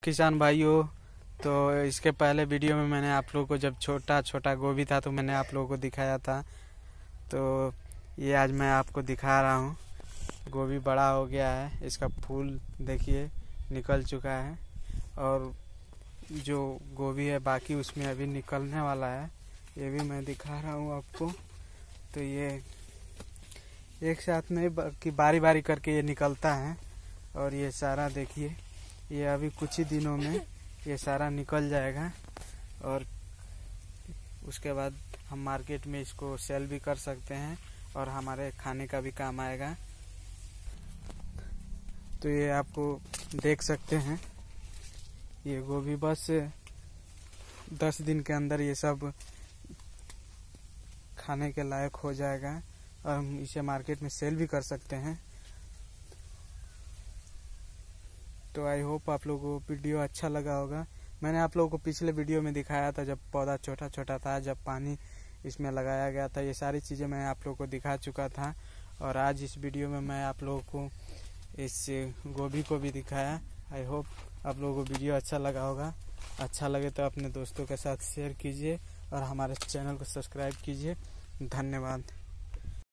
किसान भाइयों, तो इसके पहले वीडियो में मैंने आप लोगों को जब छोटा छोटा गोभी था तो मैंने आप लोगों को दिखाया था। तो ये आज मैं आपको दिखा रहा हूँ। गोभी बड़ा हो गया है, इसका फूल देखिए निकल चुका है और जो गोभी है बाकी उसमें अभी निकलने वाला है, ये भी मैं दिखा रहा हूँ आपको। तो ये एक साथ नहीं कि बारी बारी करके ये निकलता है और ये सारा देखिए, ये अभी कुछ ही दिनों में ये सारा निकल जाएगा और उसके बाद हम मार्केट में इसको सेल भी कर सकते हैं और हमारे खाने का भी काम आएगा। तो ये आपको देख सकते हैं, ये गोभी बस 10 दिन के अंदर ये सब खाने के लायक हो जाएगा और हम इसे मार्केट में सेल भी कर सकते हैं। तो आई होप आप लोगों को वीडियो अच्छा लगा होगा। मैंने आप लोगों को पिछले वीडियो में दिखाया था जब पौधा छोटा छोटा था, जब पानी इसमें लगाया गया था, ये सारी चीज़ें मैं आप लोगों को दिखा चुका था। और आज इस वीडियो में मैं आप लोगों को इस गोभी को भी दिखाया। आई होप आप लोगों को वीडियो अच्छा लगा होगा। अच्छा लगे तो अपने दोस्तों के साथ शेयर कीजिए और हमारे चैनल को सब्सक्राइब कीजिए। धन्यवाद।